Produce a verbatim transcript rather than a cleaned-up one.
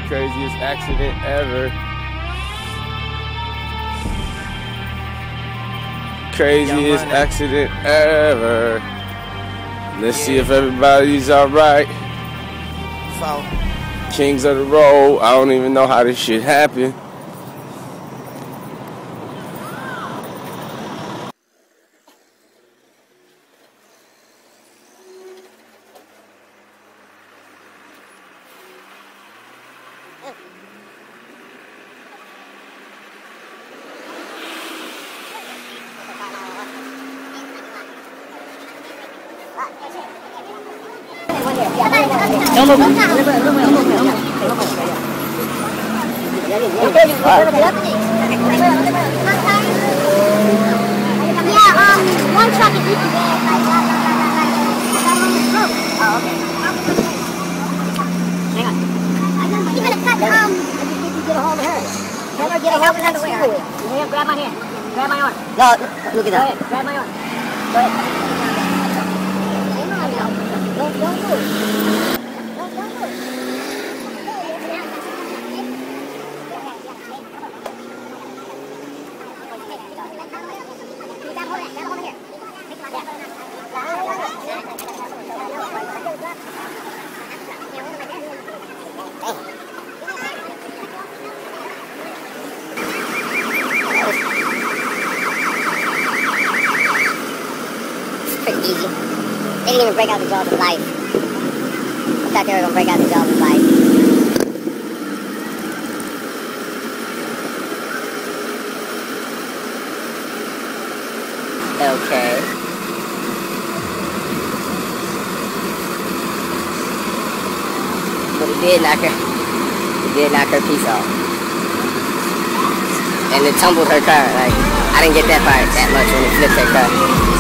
Craziest accident ever. Craziest accident ever. Let's yeah. see if everybody's alright. So, Kings of the road. I don't even know how this shit happened. Don't move. Don't move. Yeah, um, one truck is eating there. Oh, okay. Hang on. You're gonna cut, um, get a hold of her. Tell her get a hold of her. Here, grab my hand. Grab my arm. No, look at that. Go ahead, grab my arm. Go ahead. Hang on now. Don't, don't move. Don't, don't move. Pretty easy. They didn't even break out the jaws of life. I thought they were gonna break out the jaws of life. Okay. But it did knock her. It did knock her piece off. And it tumbled her car. Like, I didn't get that part that much when it flipped her car.